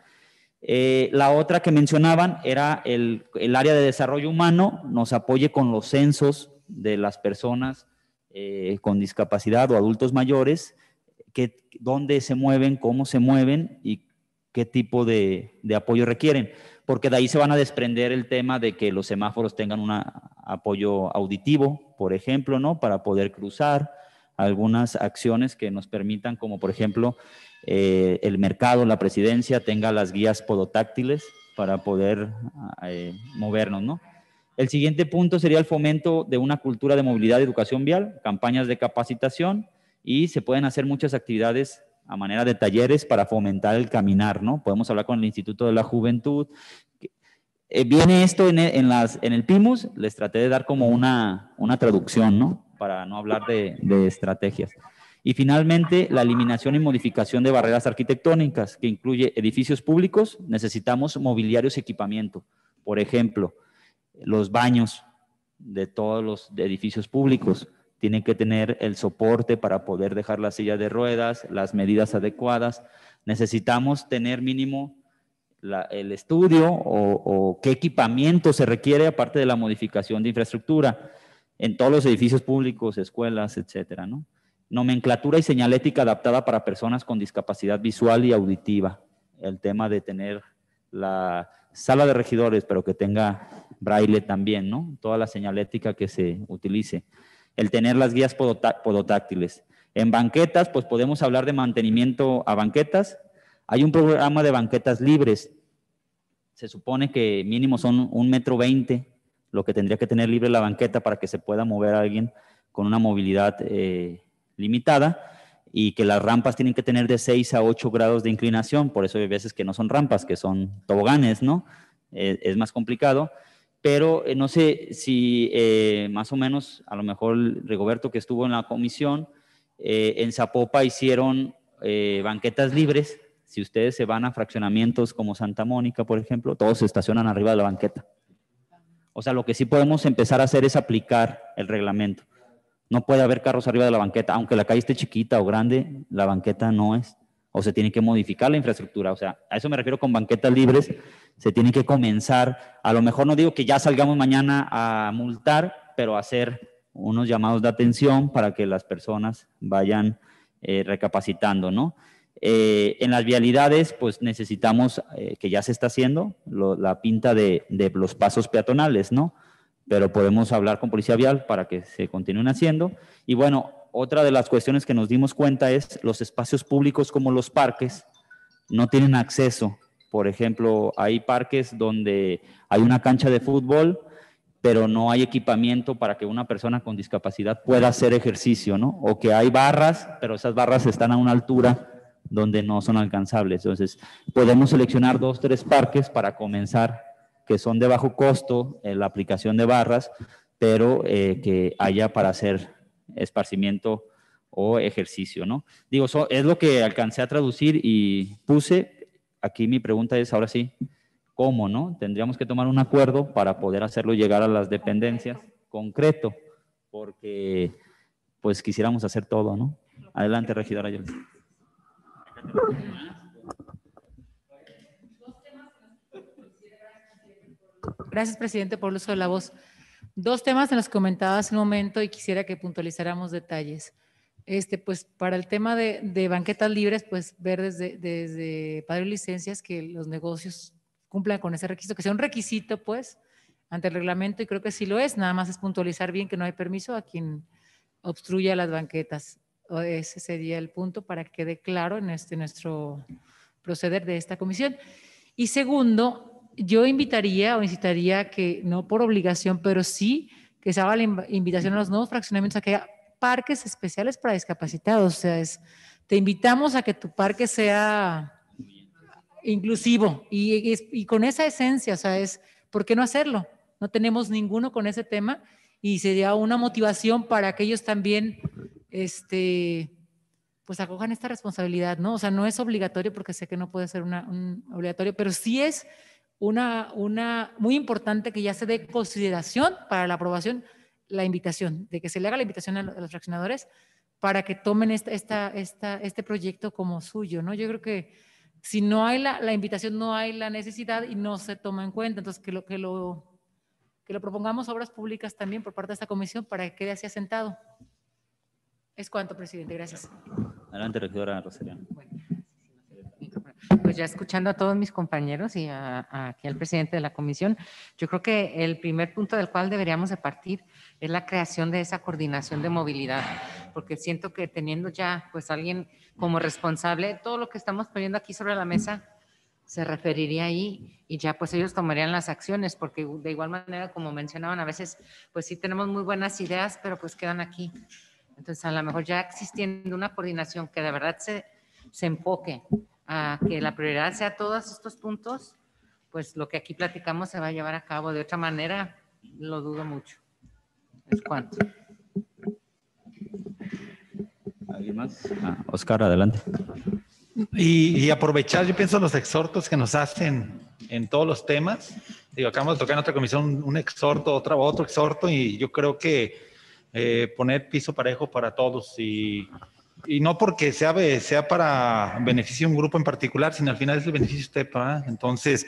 Eh, la otra que mencionaban era el, el área de desarrollo humano, nos apoye con los censos de las personas eh, con discapacidad o adultos mayores, qué, dónde se mueven, cómo se mueven y qué tipo de, de apoyo requieren, porque de ahí se van a desprender el tema de que los semáforos tengan un apoyo auditivo, por ejemplo, ¿no? Para poder cruzar, algunas acciones que nos permitan, como por ejemplo, eh, el mercado, la presidencia, tenga las guías podotáctiles para poder eh, movernos, ¿no? El siguiente punto sería el fomento de una cultura de movilidad y educación vial, campañas de capacitación, y se pueden hacer muchas actividades a manera de talleres para fomentar el caminar, ¿no? Podemos hablar con el Instituto de la Juventud. Eh, viene esto en el, en, las, en el PIMUS, les traté de dar como una, una traducción, ¿no? Para no hablar de, de estrategias. Y finalmente, la eliminación y modificación de barreras arquitectónicas, que incluye edificios públicos, necesitamos mobiliarios y equipamiento. Por ejemplo, los baños de todos los edificios públicos tienen que tener el soporte para poder dejar la silla de ruedas, las medidas adecuadas. Necesitamos tener mínimo la, el estudio o, o qué equipamiento se requiere, aparte de la modificación de infraestructura, en todos los edificios públicos, escuelas, etcétera, ¿no? Nomenclatura y señalética adaptada para personas con discapacidad visual y auditiva. El tema de tener la sala de regidores, pero que tenga braille también, ¿no? Toda la señalética que se utilice. El tener las guías podotáctiles. En banquetas, pues podemos hablar de mantenimiento a banquetas. Hay un programa de banquetas libres. Se supone que mínimo son un metro veinte lo que tendría que tener libre la banqueta para que se pueda mover a alguien con una movilidad eh, limitada, y que las rampas tienen que tener de seis a ocho grados de inclinación. Por eso hay veces que no son rampas, que son toboganes, ¿no? Eh, es más complicado. Pero eh, no sé si eh, más o menos, a lo mejor Rigoberto, que estuvo en la comisión, eh, en Zapopa hicieron eh, banquetas libres. Si ustedes se van a fraccionamientos como Santa Mónica, por ejemplo, todos se estacionan arriba de la banqueta. O sea, lo que sí podemos empezar a hacer es aplicar el reglamento. No puede haber carros arriba de la banqueta, aunque la calle esté chiquita o grande, la banqueta no es. O se tiene que modificar la infraestructura. O sea, a eso me refiero con banquetas libres. Se tiene que comenzar, a lo mejor no digo que ya salgamos mañana a multar, pero hacer unos llamados de atención para que las personas vayan eh, recapacitando, ¿no? Eh, en las vialidades, pues necesitamos, eh, que ya se está haciendo, lo, la pinta de, de los pasos peatonales, ¿no? Pero podemos hablar con Policía Vial para que se continúen haciendo. Y bueno, otra de las cuestiones que nos dimos cuenta es los espacios públicos como los parques no tienen acceso. Por ejemplo, hay parques donde hay una cancha de fútbol, pero no hay equipamiento para que una persona con discapacidad pueda hacer ejercicio, ¿no? O que hay barras, pero esas barras están a una altura donde no son alcanzables. Entonces, podemos seleccionar dos, tres parques para comenzar, que son de bajo costo en la aplicación de barras, pero eh, que haya para hacer esparcimiento o ejercicio, ¿no? Digo, so, es lo que alcancé a traducir y puse. Aquí mi pregunta es, ahora sí, ¿cómo, no? Tendríamos que tomar un acuerdo para poder hacerlo llegar a las dependencias, concreto, porque pues quisiéramos hacer todo, ¿no? Adelante, regidora Yolanda. Gracias, presidente, por el uso de la voz. Dos temas en los que comentaba hace un momento y quisiera que puntualizáramos detalles. Este, pues para el tema de, de banquetas libres, pues ver desde, desde Padre y Licencias que los negocios cumplan con ese requisito, que sea un requisito, pues, ante el reglamento, y creo que sí lo es. Nada más es puntualizar bien que no hay permiso a quien obstruya las banquetas. Ese sería el punto para que quede claro en este nuestro proceder de esta comisión. Y segundo, yo invitaría o incitaría que, no por obligación, pero sí que se haga la invitación a los nuevos fraccionamientos a que haya parques especiales para discapacitados. O sea, es, te invitamos a que tu parque sea inclusivo y, y, y con esa esencia, o sea, es, ¿por qué no hacerlo? No tenemos ninguno con ese tema y sería una motivación para que ellos también, este, pues acojan esta responsabilidad, ¿no? O sea, no es obligatorio porque sé que no puede ser una, un obligatorio, pero sí es una, una muy importante que ya se dé consideración para la aprobación, la invitación, de que se le haga la invitación a los fraccionadores para que tomen esta, esta, esta, este proyecto como suyo, ¿no? Yo creo que si no hay la, la invitación, no hay la necesidad y no se toma en cuenta. Entonces, que lo, que lo, que lo propongamos a obras públicas también por parte de esta comisión para que quede así asentado. Es cuanto, presidente. Gracias. Adelante, regidora Rosario. Bueno, pues ya escuchando a todos mis compañeros y a, a aquí al presidente de la comisión, yo creo que el primer punto del cual deberíamos de partir es la creación de esa coordinación de movilidad, porque siento que teniendo ya pues alguien como responsable, todo lo que estamos poniendo aquí sobre la mesa se referiría ahí y ya pues ellos tomarían las acciones, porque de igual manera, como mencionaban, a veces pues sí tenemos muy buenas ideas, pero pues quedan aquí. Entonces a lo mejor ya existiendo una coordinación que de verdad se, se enfoque a que la prioridad sea todos estos puntos, pues lo que aquí platicamos se va a llevar a cabo. De otra manera, lo dudo mucho. Es cuanto. ¿Alguien más? Ah, Oscar, adelante. Y, y aprovechar, yo pienso, los exhortos que nos hacen en todos los temas. Digo, acabamos de tocar en otra comisión un, un exhorto, otra, otro exhorto, y yo creo que eh, poner piso parejo para todos y, y no porque sea, sea para beneficio de un grupo en particular, sino al final es el beneficio de usted, ¿verdad? Entonces,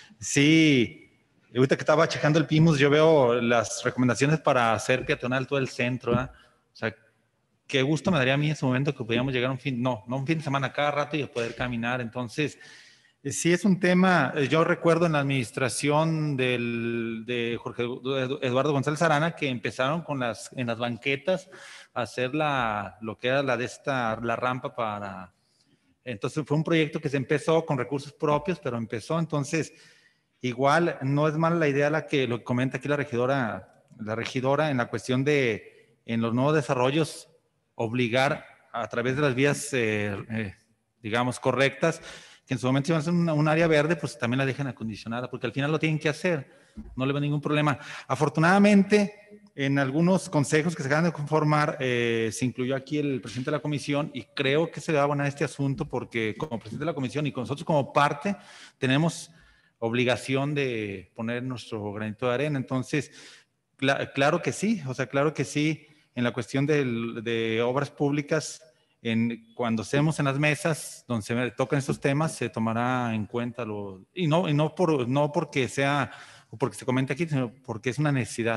sí, ahorita que estaba checando el PIMUS, yo veo las recomendaciones para hacer peatonal todo el centro, ¿verdad? O sea, qué gusto me daría a mí en ese momento que pudiéramos llegar a un fin, no, no un fin de semana cada rato y poder caminar. Entonces, sí es un tema, yo recuerdo en la administración del, de Jorge Eduardo González Arana que empezaron con las, en las banquetas a hacer la, lo que era la de esta, la rampa para, entonces fue un proyecto que se empezó con recursos propios, pero empezó, entonces, igual no es mala la idea la que lo comenta aquí la regidora, la regidora en la cuestión de, en los nuevos desarrollos, obligar a través de las vías, eh, eh, digamos, correctas, que en su momento si van a hacer un, un área verde, pues también la dejen acondicionada, porque al final lo tienen que hacer, no le veo ningún problema. Afortunadamente, en algunos consejos que se acaban de conformar, eh, se incluyó aquí el presidente de la comisión y creo que se le va a abonar este asunto porque como presidente de la comisión y con nosotros como parte, tenemos obligación de poner nuestro granito de arena. Entonces, cl- claro que sí, o sea, claro que sí, en la cuestión de, de obras públicas, en, cuando estemos en las mesas donde se tocan estos temas, se tomará en cuenta lo, y no, y no, por, no porque sea, o porque se comente aquí, sino porque es una necesidad.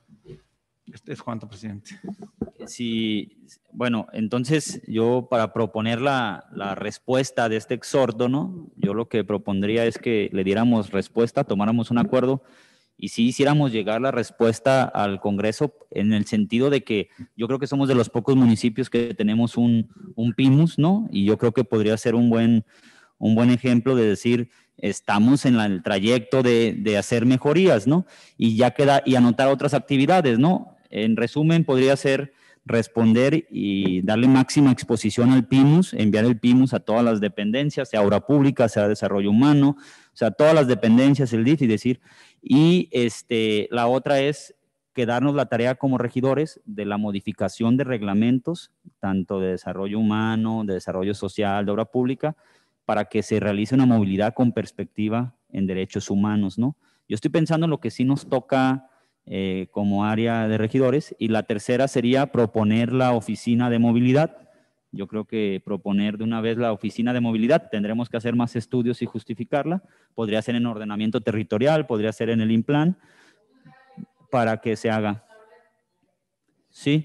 Este es cuanto, presidente. Sí, bueno, entonces yo para proponer la, la respuesta de este exhorto, ¿no? Yo lo que propondría es que le diéramos respuesta, tomáramos un acuerdo y sí hiciéramos llegar la respuesta al Congreso en el sentido de que yo creo que somos de los pocos municipios que tenemos un, un PIMUS, ¿no? Y yo creo que podría ser un buen, un buen ejemplo de decir, estamos en la, el trayecto de, de hacer mejorías, ¿no? Y ya queda, y anotar otras actividades, ¿no? En resumen, podría ser responder y darle máxima exposición al PIMUS, enviar el PIMUS a todas las dependencias, sea obra pública, sea desarrollo humano, o sea, todas las dependencias, el D I F, y decir, y este, la otra es quedarnos la tarea como regidores de la modificación de reglamentos, tanto de desarrollo humano, de desarrollo social, de obra pública, para que se realice una movilidad con perspectiva en derechos humanos, ¿no? Yo estoy pensando en lo que sí nos toca eh, como área de regidores, y la tercera sería proponer la oficina de movilidad. Yo creo que proponer de una vez la oficina de movilidad, tendremos que hacer más estudios y justificarla, podría ser en ordenamiento territorial, podría ser en el INPLAN, para que se haga. ¿Sí?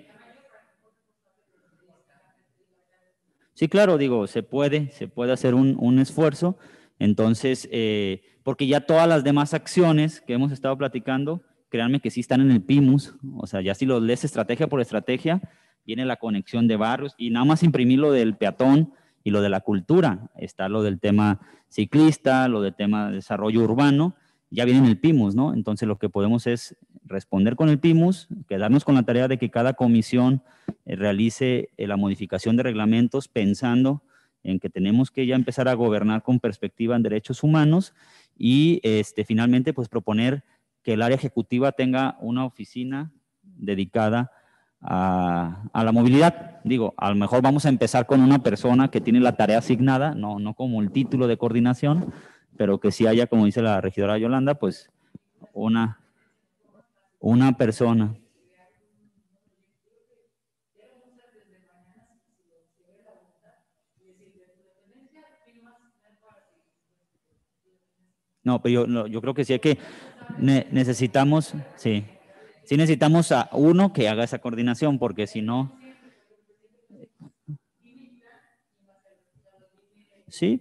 Sí, claro, digo, se puede, se puede hacer un, un esfuerzo, entonces, eh, porque ya todas las demás acciones que hemos estado platicando, créanme que sí están en el PIMUS, o sea, ya si los lees estrategia por estrategia, viene la conexión de barrios, y nada más imprimir lo del peatón y lo de la cultura, está lo del tema ciclista, lo del tema de desarrollo urbano, ya viene en el PIMUS, ¿no? Entonces lo que podemos es responder con el PIMUS, quedarnos con la tarea de que cada comisión eh, realice eh, la modificación de reglamentos pensando en que tenemos que ya empezar a gobernar con perspectiva en derechos humanos y este, finalmente pues proponer que el área ejecutiva tenga una oficina dedicada a, a la movilidad. Digo, a lo mejor vamos a empezar con una persona que tiene la tarea asignada, no, no como el título de coordinación, pero que sí haya, como dice la regidora Yolanda, pues una, una persona. No, pero yo, no, yo creo que sí hay que, ne, necesitamos, sí, sí necesitamos a uno que haga esa coordinación, porque si no, sí.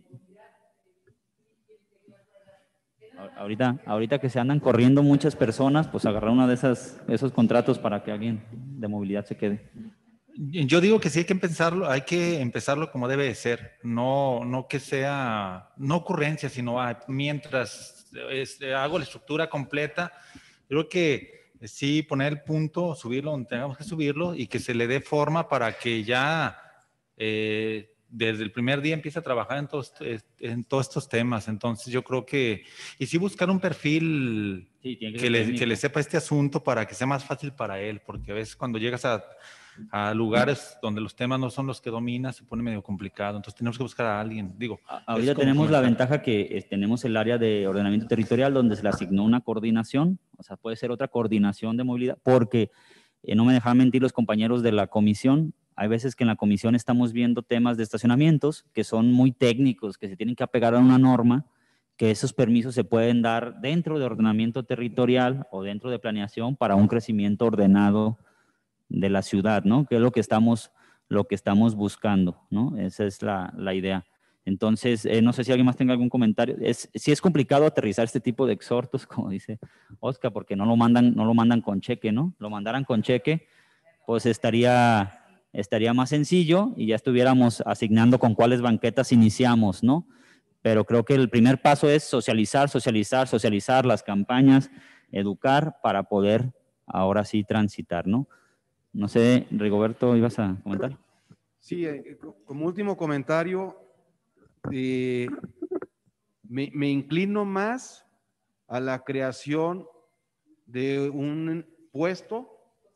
Ahorita, ahorita que se andan corriendo muchas personas, pues agarrar uno de esas, esos contratos para que alguien de movilidad se quede. Yo digo que sí hay que empezarlo, hay que empezarlo como debe de ser, no, no que sea, no ocurrencia, sino ah, mientras este, hago la estructura completa, creo que sí poner el punto, subirlo donde tengamos que subirlo y que se le dé forma para que ya eh, desde el primer día empiece a trabajar en todos, en todos estos temas. Entonces yo creo que, y sí buscar un perfil Sí, tiene que que, ser le, técnico. que le sepa este asunto para que sea más fácil para él, porque a veces cuando llegas a a lugares donde los temas no son los que domina, se pone medio complicado. Entonces tenemos que buscar a alguien. Digo, A- es Ahorita como tenemos la comentar. ventaja que eh, tenemos el área de ordenamiento territorial donde se le asignó una coordinación, o sea, puede ser otra coordinación de movilidad, porque eh, no me dejan mentir los compañeros de la comisión, hay veces que en la comisión estamos viendo temas de estacionamientos que son muy técnicos, que se tienen que apegar a una norma, que esos permisos se pueden dar dentro de ordenamiento territorial o dentro de planeación para un crecimiento ordenado de la ciudad, ¿no? Que es lo que estamos, lo que estamos buscando, ¿no? Esa es la, la idea. Entonces, eh, no sé si alguien más tenga algún comentario. Es, sí es complicado aterrizar este tipo de exhortos, como dice Oscar, porque no lo mandan, no lo mandan con cheque, ¿no? Lo mandaran con cheque, pues estaría, estaría más sencillo y ya estuviéramos asignando con cuáles banquetas iniciamos, ¿no? Pero creo que el primer paso es socializar, socializar, socializar las campañas, educar para poder ahora sí transitar, ¿no? No sé, Rigoberto, ¿ibas a comentar? Sí, eh, como último comentario, eh, me, me inclino más a la creación de un puesto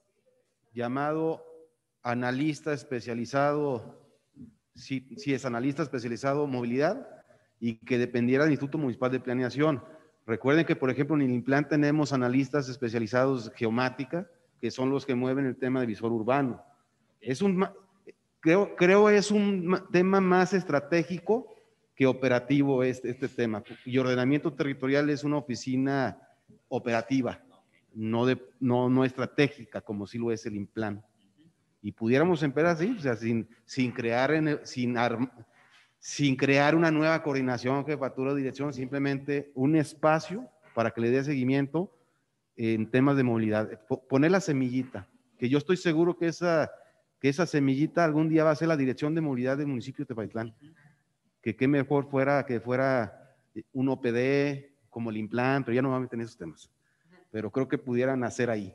llamado analista especializado, si, si es analista especializado movilidad, y que dependiera del Instituto Municipal de Planeación. Recuerden que, por ejemplo, en el INPLAN tenemos analistas especializados geomática, que son los que mueven el tema de visor urbano. Es un, creo, creo es un tema más estratégico que operativo este, este tema. Y ordenamiento territorial es una oficina operativa, no, de, no, no estratégica, como sí lo es el INPLAN. Y pudiéramos empezar así, o sea, sin, sin, crear en, sin, arm, sin crear una nueva coordinación, jefatura o dirección, simplemente un espacio para que le dé seguimiento en temas de movilidad. Poner la semillita, que yo estoy seguro que esa, que esa semillita algún día va a ser la dirección de movilidad del municipio de Tepatitlán. Que qué mejor fuera que fuera un O P D como el INPLAN, pero ya no vamos a meter en esos temas. Pero creo que pudieran hacer ahí.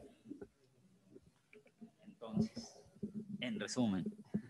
Entonces, en resumen,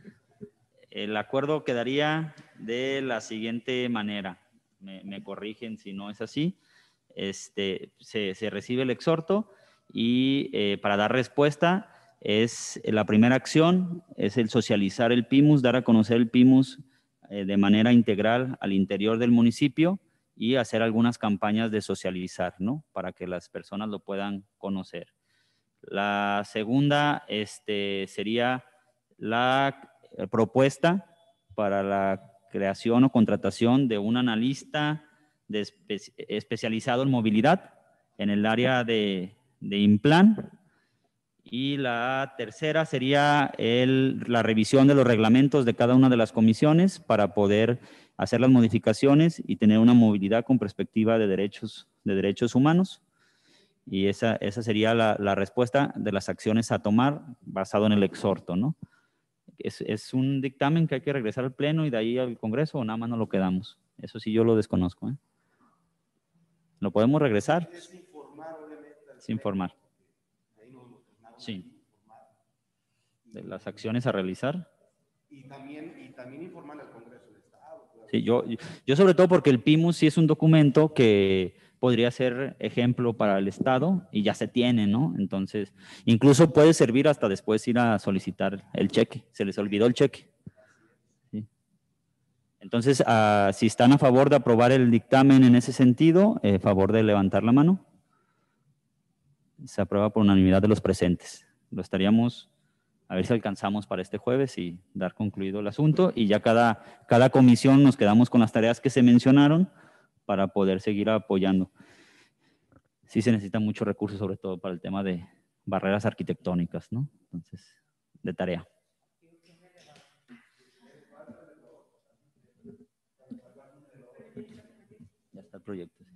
el acuerdo quedaría de la siguiente manera. Me, me corrigen si no es así. Este, se, se recibe el exhorto y eh, para dar respuesta es la primera acción, es el socializar el PIMUS, dar a conocer el PIMUS eh, de manera integral al interior del municipio y hacer algunas campañas de socializar, ¿no? Para que las personas lo puedan conocer. La segunda este, sería la propuesta para la creación o contratación de un analista de espe especializado en movilidad en el área de, de INPLAN. Y la tercera sería el, la revisión de los reglamentos de cada una de las comisiones para poder hacer las modificaciones y tener una movilidad con perspectiva de derechos, de derechos humanos. Y esa, esa sería la, la respuesta de las acciones a tomar basado en el exhorto, ¿no? Es, es un dictamen que hay que regresar al Pleno y de ahí al Congreso o nada más no lo quedamos. Eso sí yo lo desconozco, ¿eh? ¿Lo podemos regresar? Es informar, obviamente. Es informar. Sí. De las acciones a realizar. Y también, y también informar al Congreso del Estado. Claro. Sí, yo, yo sobre todo porque el PIMUS sí es un documento que podría ser ejemplo para el Estado y ya se tiene, ¿no? Entonces, incluso puede servir hasta después ir a solicitar el cheque. Se les olvidó el cheque. Sí. Entonces, uh, si están a favor de aprobar el dictamen en ese sentido, eh, favor de levantar la mano. Se aprueba por unanimidad de los presentes. Lo estaríamos, a ver si alcanzamos para este jueves y dar concluido el asunto. Y ya cada, cada comisión nos quedamos con las tareas que se mencionaron para poder seguir apoyando. Sí se necesitan muchos recursos, sobre todo para el tema de barreras arquitectónicas, ¿no? Entonces, de tarea. proyecto.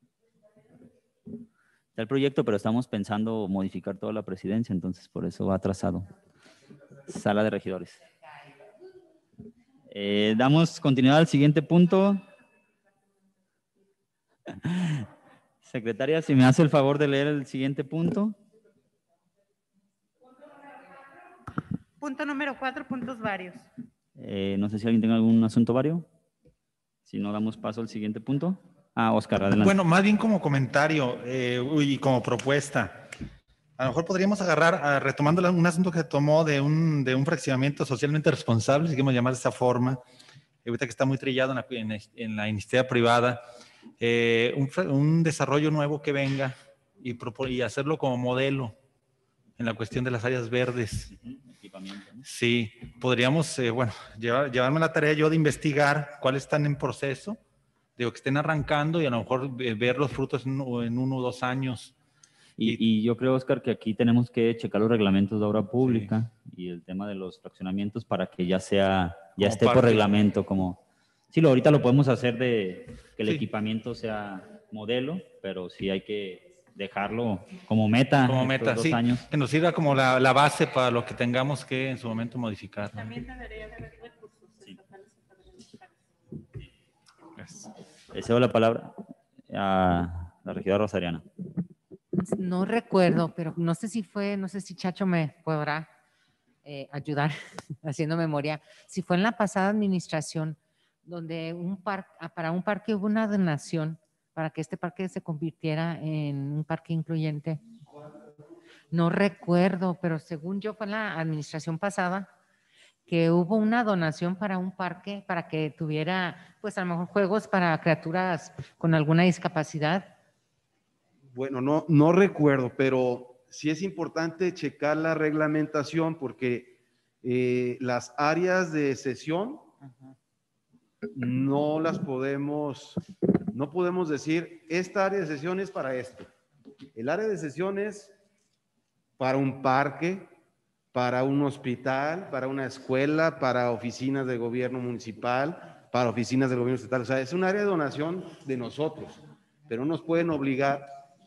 Está el proyecto, pero estamos pensando modificar toda la presidencia, entonces por eso va atrasado. Sala de regidores. Eh, damos continuidad al siguiente punto. Secretaria, si me hace el favor de leer el siguiente punto. Punto número cuatro, puntos varios. Eh, no sé si alguien tenga algún asunto vario. Si no, damos paso al siguiente punto. Ah, Oscar, adelante. Bueno, más bien como comentario eh, y como propuesta. A lo mejor podríamos agarrar, a, retomando un asunto que tomó de un, de un fraccionamiento socialmente responsable, si queremos llamar de esa forma, ahorita que está muy trillado en la, en, en la iniciativa privada, eh, un, un desarrollo nuevo que venga y, y hacerlo como modelo en la cuestión de las áreas verdes. Equipamiento, ¿no? Sí, podríamos, eh, bueno, llevar, llevarme la tarea yo de investigar cuáles están en proceso, digo, que estén arrancando y a lo mejor eh, ver los frutos en, en uno o dos años. Y, y yo creo, Oscar, que aquí tenemos que checar los reglamentos de obra pública sí. y el tema de los fraccionamientos para que ya sea, ya como esté parte. Por reglamento, como, sí, lo, ahorita lo podemos hacer de que el sí. equipamiento sea modelo, pero sí hay que dejarlo como meta. Como meta, dos sí, años. Que nos sirva como la, la base para lo que tengamos que en su momento modificar. También debería de haber recursos. Sí. Le cedo la palabra a la regidora Rosariana. No recuerdo, pero no sé si fue, no sé si Chacho me podrá eh, ayudar haciendo memoria. Si fue en la pasada administración donde un par, para un parque hubo una donación para que este parque se convirtiera en un parque incluyente. No recuerdo, pero según yo fue en la administración pasada que hubo una donación para un parque para que tuviera, pues a lo mejor juegos para criaturas con alguna discapacidad. Bueno, no, no recuerdo, pero sí es importante checar la reglamentación porque eh, las áreas de sesión uh-huh. no las podemos, no podemos decir, esta área de sesión es para esto. El área de sesión es para un parque, para un hospital, para una escuela, para oficinas de gobierno municipal, para oficinas del gobierno estatal. O sea, es un área de donación de nosotros, pero no nos pueden obligar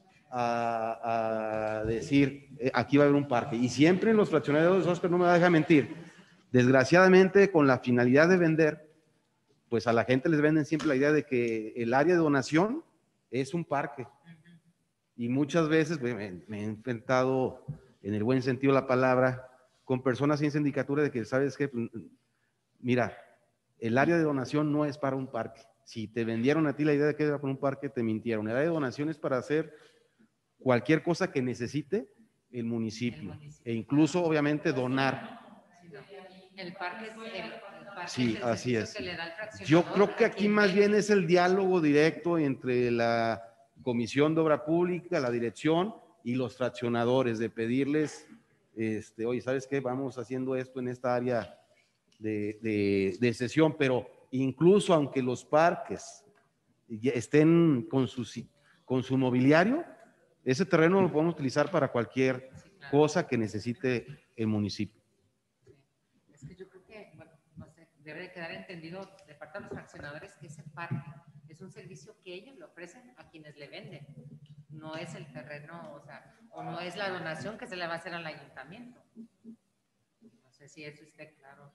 A, a decir, eh, aquí va a haber un parque. Y siempre en los fraccionarios, Oscar no me va a dejar mentir, desgraciadamente con la finalidad de vender, pues a la gente les venden siempre la idea de que el área de donación es un parque. Y muchas veces pues, me, me he enfrentado, en el buen sentido de la palabra, con personas sin sindicatura de que, ¿sabes qué? Mira, el área de donación no es para un parque. Si te vendieron a ti la idea de que era para un parque, te mintieron. El área de donación es para hacer cualquier cosa que necesite el municipio, el municipio. E incluso obviamente donar. El parque es el, el parque sí, es el así es. Que le da el Yo creo que aquí más bien es el diálogo directo entre la Comisión de Obra Pública, la dirección y los fraccionadores, de pedirles, este, oye, ¿sabes qué? Vamos haciendo esto en esta área de, de, de sesión, pero incluso aunque los parques estén con su, con su mobiliario, ese terreno lo podemos utilizar para cualquier sí, claro. cosa que necesite el municipio. Es que yo creo que, bueno, no sé, debe de quedar entendido de parte de los fraccionadores que ese parque es un servicio que ellos le ofrecen a quienes le venden. No es el terreno, o sea, o no es la donación que se le va a hacer al ayuntamiento. No sé si eso esté claro.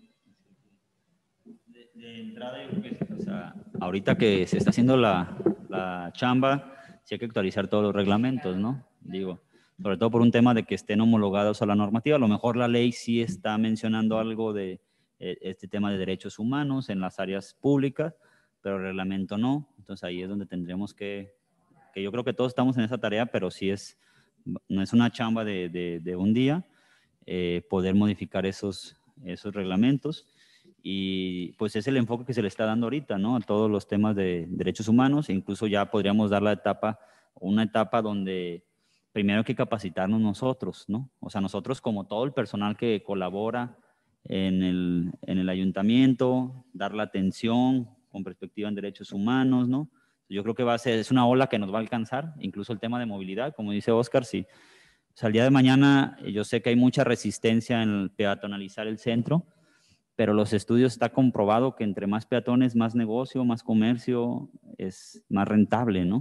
De, de entrada, yo creo que, o sea, ahorita que se está haciendo la, la chamba, sí hay que actualizar todos los reglamentos, ¿no? Digo, sobre todo por un tema de que estén homologados a la normativa. A lo mejor la ley sí está mencionando algo de eh, este tema de derechos humanos en las áreas públicas, pero el reglamento no. Entonces ahí es donde tendremos que, que yo creo que todos estamos en esa tarea, pero sí es, no es una chamba de, de, de un día, eh, poder modificar esos, esos reglamentos. Y pues es el enfoque que se le está dando ahorita, ¿no? A todos los temas de derechos humanos. E incluso ya podríamos dar la etapa, una etapa donde primero hay que capacitarnos nosotros, ¿no? O sea, nosotros como todo el personal que colabora en el, en el ayuntamiento, dar la atención con perspectiva en derechos humanos, ¿no? Yo creo que va a ser, es una ola que nos va a alcanzar, incluso el tema de movilidad, como dice Oscar, sí. O sea, el día de mañana yo sé que hay mucha resistencia en el peatonalizar el centro, pero los estudios está comprobado que entre más peatones, más negocio, más comercio, es más rentable, ¿no?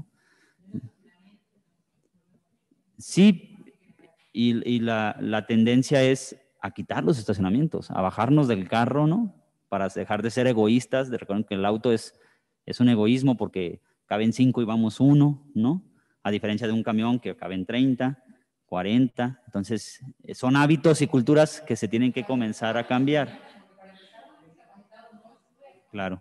Sí, y, y la, la tendencia es a quitar los estacionamientos, a bajarnos del carro, ¿no? Para dejar de ser egoístas, de recordar que el auto es, es un egoísmo porque caben cinco y vamos uno, ¿no? A diferencia de un camión que caben treinta, cuarenta. Entonces, son hábitos y culturas que se tienen que comenzar a cambiar. Claro.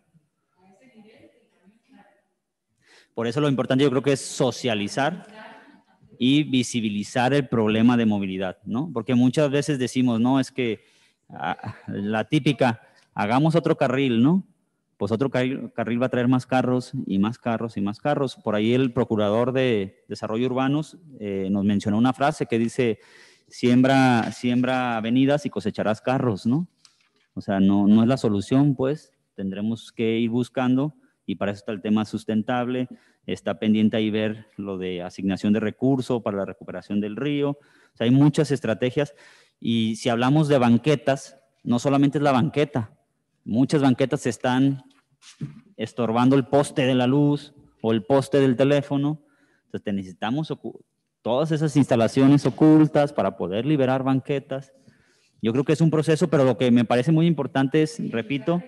Por eso lo importante yo creo que es socializar y visibilizar el problema de movilidad, ¿no? Porque muchas veces decimos, no, es que ah, la típica, hagamos otro carril, ¿no? Pues otro carril, carril va a traer más carros y más carros y más carros. Por ahí el procurador de Desarrollo Urbanos eh, nos mencionó una frase que dice, siembra, siembra avenidas y cosecharás carros, ¿no? O sea, no, no es la solución, pues, tendremos que ir buscando, y para eso está el tema sustentable, está pendiente ahí ver lo de asignación de recursos para la recuperación del río. O sea, hay muchas estrategias, y si hablamos de banquetas, no solamente es la banqueta, muchas banquetas están estorbando el poste de la luz o el poste del teléfono. Entonces necesitamos todas esas instalaciones ocultas para poder liberar banquetas. Yo creo que es un proceso, pero lo que me parece muy importante es, repito,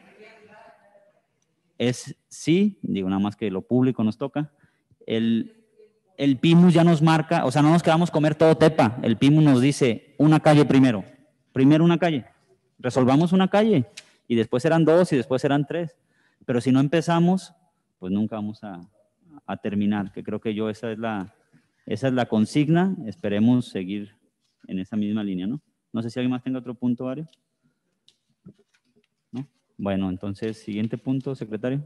es sí, digo nada más que lo público nos toca, el, el P I M U S ya nos marca, o sea, no nos quedamos comer todo Tepa, el P I M U S nos dice una calle primero, primero una calle, resolvamos una calle, y después serán dos y después serán tres, pero si no empezamos, pues nunca vamos a, a terminar, que creo que yo esa es la, esa es la consigna, esperemos seguir en esa misma línea, ¿no? No sé si alguien más tenga otro punto, Mario. ¿No? Bueno, entonces, siguiente punto, secretario.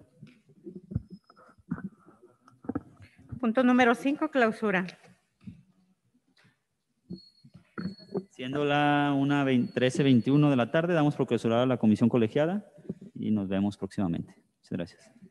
Punto número cinco, clausura. Siendo la una trece veintiuno de la tarde, damos por clausurada la comisión colegiada y nos vemos próximamente. Muchas gracias.